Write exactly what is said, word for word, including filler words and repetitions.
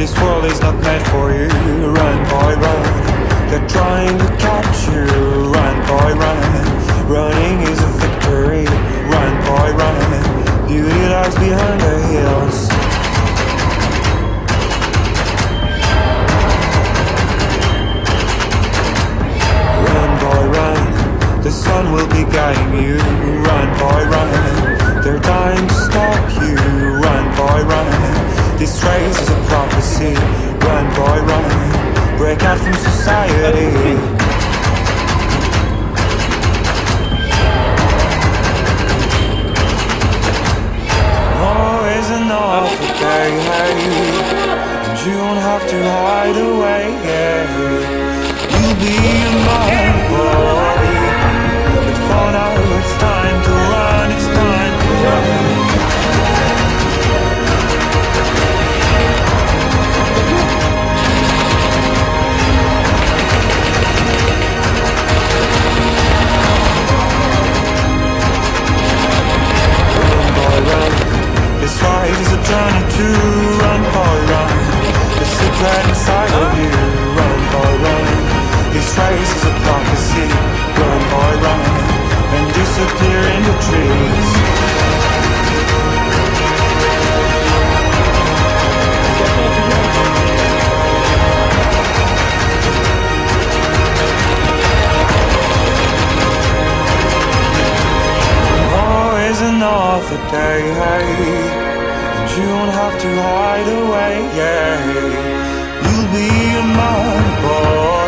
this world is not meant for you. Run, boy, run. They're trying to catch you. Run, boy, run. Running is a victory. Run, boy, run. Beauty lies behind the hills. Run, boy, run. The sun will be guiding you. Run, boy, run. They're dying to stop you. Run, boy, run. This race is a prophecy. Run, boy, run. Break out from society. Oh, isn't all okay, hey? And you don't have to hide away, yeah. You'll be my boy. But for now it's time to run, it's time to run. This fight is a journey to run, boy, run. The secret inside of you. Run, boy, run. This race is a prophecy. Run, boy, run. And disappear in the trees. Oh, isn't all the day, hey? You don't have to hide away, yeah. You'll be my boy.